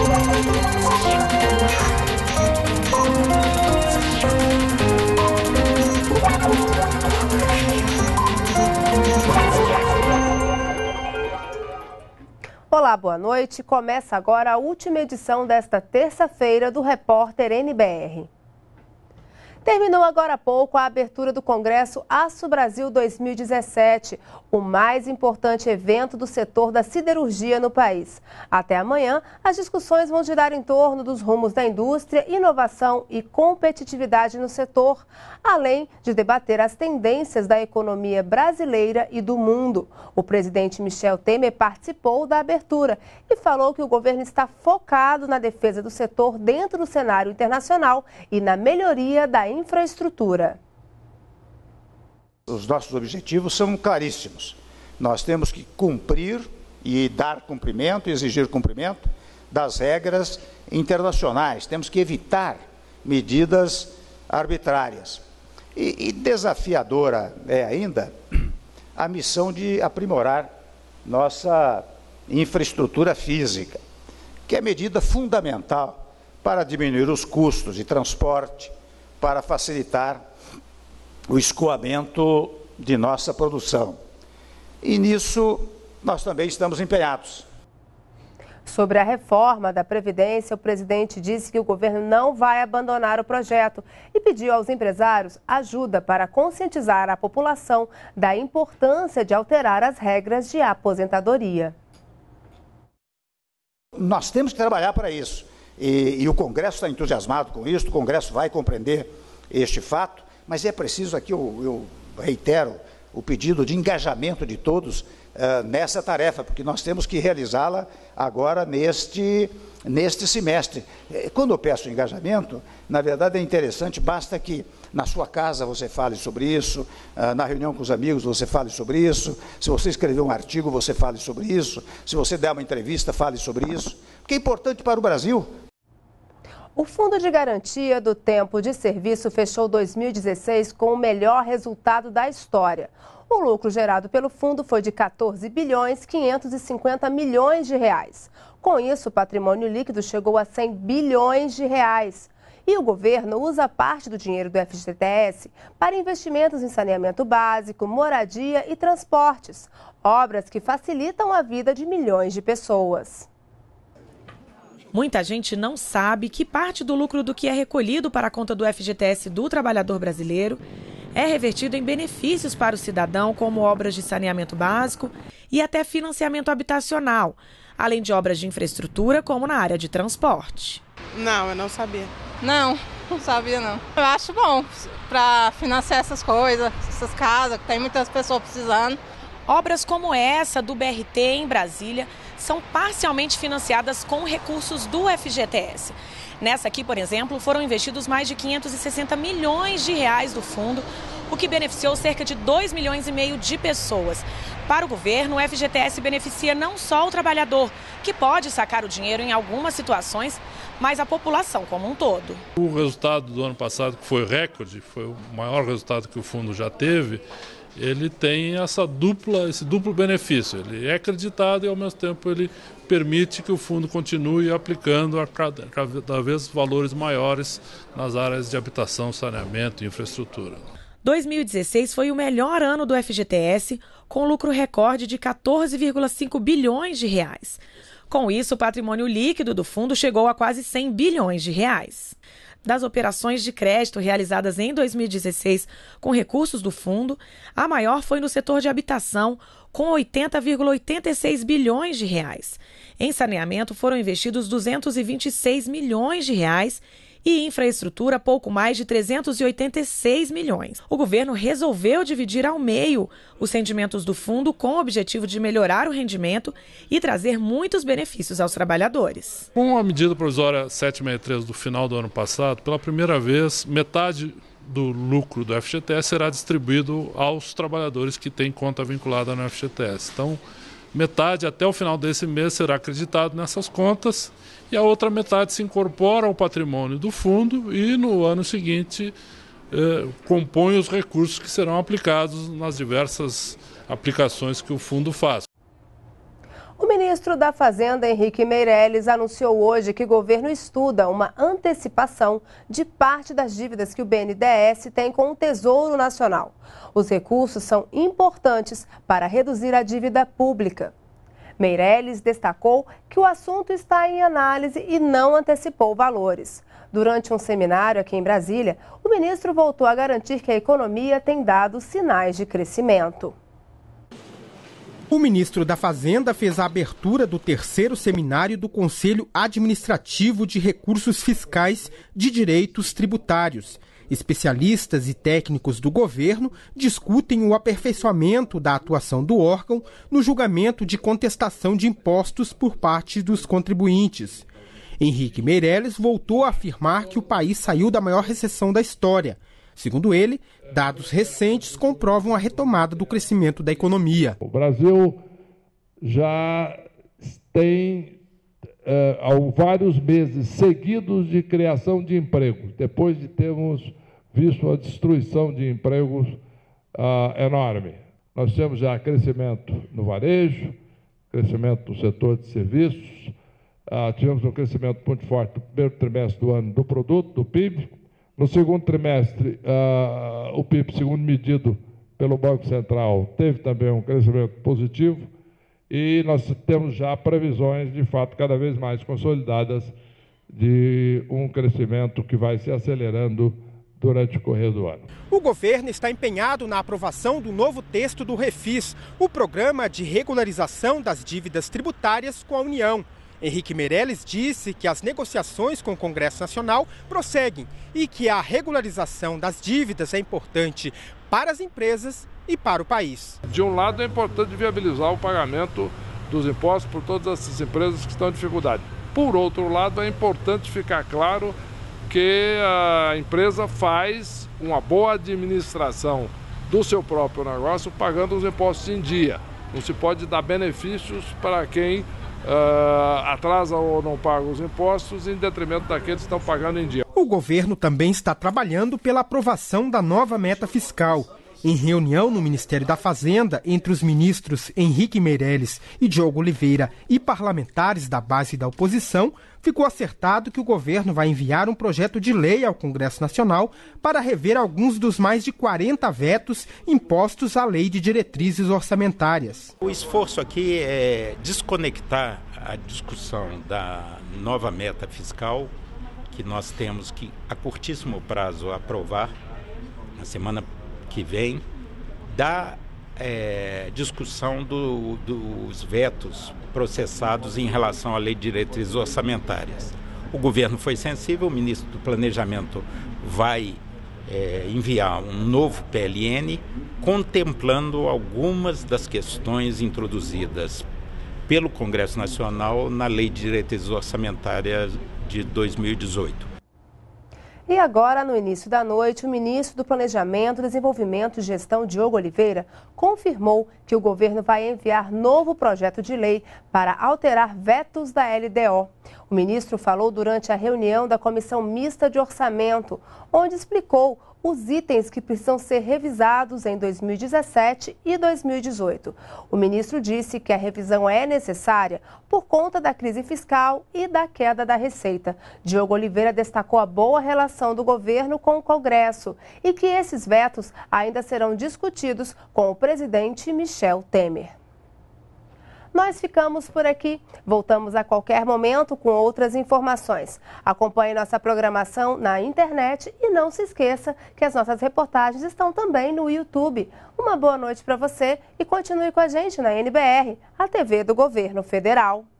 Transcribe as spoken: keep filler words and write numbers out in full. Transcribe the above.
Olá, boa noite. Começa agora a última edição desta terça-feira do Repórter N B R. Terminou agora há pouco a abertura do Congresso Aço Brasil dois mil e dezessete, o mais importante evento do setor da siderurgia no país. Até amanhã, as discussões vão girar em torno dos rumos da indústria, inovação e competitividade no setor, além de debater as tendências da economia brasileira e do mundo. O presidente Michel Temer participou da abertura e falou que o governo está focado na defesa do setor dentro do cenário internacional e na melhoria da infraestrutura. Os nossos objetivos são claríssimos. Nós temos que cumprir e dar cumprimento, exigir cumprimento das regras internacionais. Temos que evitar medidas arbitrárias. E, e desafiadora é ainda a missão de aprimorar nossa infraestrutura física, que é medida fundamental para diminuir os custos de transporte, para facilitar o escoamento de nossa produção. E nisso nós também estamos empenhados. Sobre a reforma da Previdência, o presidente disse que o governo não vai abandonar o projeto e pediu aos empresários ajuda para conscientizar a população da importância de alterar as regras de aposentadoria. Nós temos que trabalhar para isso. E, e o Congresso está entusiasmado com isso, o Congresso vai compreender este fato, mas é preciso aqui, eu, eu reitero, o pedido de engajamento de todos uh, nessa tarefa, porque nós temos que realizá-la agora neste, neste semestre. Quando eu peço engajamento, na verdade é interessante, basta que na sua casa você fale sobre isso, uh, na reunião com os amigos você fale sobre isso, se você escrever um artigo você fale sobre isso, se você der uma entrevista fale sobre isso, porque é importante para o Brasil. O Fundo de Garantia do Tempo de Serviço fechou dois mil e dezesseis com o melhor resultado da história. O lucro gerado pelo fundo foi de quatorze bilhões quinhentos e cinquenta milhões de reais. Com isso, o patrimônio líquido chegou a cem bilhões de reais. E o governo usa parte do dinheiro do F G T S para investimentos em saneamento básico, moradia e transportes, obras que facilitam a vida de milhões de pessoas. Muita gente não sabe que parte do lucro do que é recolhido para a conta do F G T S do trabalhador brasileiro é revertido em benefícios para o cidadão, como obras de saneamento básico e até financiamento habitacional, além de obras de infraestrutura, como na área de transporte. Não, eu não sabia. Não, não sabia não. Eu acho bom para financiar essas coisas, essas casas, que tem muitas pessoas precisando. Obras como essa do B R T em Brasília são parcialmente financiadas com recursos do F G T S. Nessa aqui, por exemplo, foram investidos mais de quinhentos e sessenta milhões de reais do fundo, o que beneficiou cerca de dois milhões e meio de pessoas. Para o governo, o F G T S beneficia não só o trabalhador, que pode sacar o dinheiro em algumas situações, mas a população como um todo. O resultado do ano passado, que foi recorde, foi o maior resultado que o fundo já teve, ele tem essa dupla, esse duplo benefício. Ele é acreditado e, ao mesmo tempo, ele permite que o fundo continue aplicando a cada, cada vez valores maiores nas áreas de habitação, saneamento e infraestrutura. dois mil e dezesseis foi o melhor ano do F G T S, com lucro recorde de quatorze vírgula cinco bilhões de reais. Com isso, o patrimônio líquido do fundo chegou a quase cem bilhões de reais. Das operações de crédito realizadas em dois mil e dezesseis com recursos do fundo, a maior foi no setor de habitação, com oitenta vírgula oitenta e seis bilhões de reais. Em saneamento foram investidos duzentos e vinte e seis milhões de reais e infraestrutura pouco mais de trezentos e oitenta e seis milhões. O governo resolveu dividir ao meio os rendimentos do fundo com o objetivo de melhorar o rendimento e trazer muitos benefícios aos trabalhadores. Com a medida provisória setecentos e sessenta e três do final do ano passado, pela primeira vez, metade do lucro do F G T S será distribuído aos trabalhadores que têm conta vinculada no F G T S. Então, metade até o final desse mês será acreditado nessas contas e a outra metade se incorpora ao patrimônio do fundo e no ano seguinte eh, compõe os recursos que serão aplicados nas diversas aplicações que o fundo faz. O ministro ministro da Fazenda, Henrique Meirelles, anunciou hoje que o governo estuda uma antecipação de parte das dívidas que o B N D E S tem com o Tesouro Nacional. Os recursos são importantes para reduzir a dívida pública. Meirelles destacou que o assunto está em análise e não antecipou valores. Durante um seminário aqui em Brasília, o ministro voltou a garantir que a economia tem dado sinais de crescimento. O ministro da Fazenda fez a abertura do terceiro seminário do Conselho Administrativo de Recursos Fiscais de Direitos Tributários. Especialistas e técnicos do governo discutem o aperfeiçoamento da atuação do órgão no julgamento de contestação de impostos por parte dos contribuintes. Henrique Meirelles voltou a afirmar que o país saiu da maior recessão da história. Segundo ele, dados recentes comprovam a retomada do crescimento da economia. O Brasil já tem é, há vários meses seguidos de criação de empregos, depois de termos visto a destruição de empregos ah, enorme. Nós temos já crescimento no varejo, crescimento no setor de serviços, ah, tivemos um crescimento muito forte no primeiro trimestre do ano do produto, do P I B. No segundo trimestre, uh, o P I B, segundo medido pelo Banco Central, teve também um crescimento positivo e nós temos já previsões, de fato, cada vez mais consolidadas de um crescimento que vai se acelerando durante o correr do ano. O governo está empenhado na aprovação do novo texto do Refis, o Programa de Regularização das Dívidas Tributárias com a União. Henrique Meirelles disse que as negociações com o Congresso Nacional prosseguem e que a regularização das dívidas é importante para as empresas e para o país. De um lado, é importante viabilizar o pagamento dos impostos por todas essas empresas que estão em dificuldade. Por outro lado, é importante ficar claro que a empresa faz uma boa administração do seu próprio negócio pagando os impostos em dia. Não se pode dar benefícios para quem Uh, atrasa ou não paga os impostos em detrimento daqueles que estão pagando em dia. O governo também está trabalhando pela aprovação da nova meta fiscal. Em reunião no Ministério da Fazenda, entre os ministros Henrique Meirelles e Diogo Oliveira e parlamentares da base da oposição, ficou acertado que o governo vai enviar um projeto de lei ao Congresso Nacional para rever alguns dos mais de quarenta vetos impostos à Lei de Diretrizes Orçamentárias. O esforço aqui é desconectar a discussão da nova meta fiscal, que nós temos que, a curtíssimo prazo, aprovar na semana que vem, da é, discussão do, dos vetos processados em relação à Lei de Diretrizes Orçamentárias. O governo foi sensível, o ministro do Planejamento vai é, enviar um novo P L N contemplando algumas das questões introduzidas pelo Congresso Nacional na Lei de Diretrizes Orçamentárias de dois mil e dezoito. E agora, no início da noite, o ministro do Planejamento, Desenvolvimento e Gestão, Diogo Oliveira, confirmou que o governo vai enviar novo projeto de lei para alterar vetos da L D O. O ministro falou durante a reunião da Comissão Mista de Orçamento, onde explicou os itens que precisam ser revisados em dois mil e dezessete e dois mil e dezoito. O ministro disse que a revisão é necessária por conta da crise fiscal e da queda da receita. Diogo Oliveira destacou a boa relação do governo com o Congresso e que esses vetos ainda serão discutidos com o presidente Michel Temer. Nós ficamos por aqui. Voltamos a qualquer momento com outras informações. Acompanhe nossa programação na internet e não se esqueça que as nossas reportagens estão também no YouTube. Uma boa noite para você e continue com a gente na N B R, a T V do Governo Federal.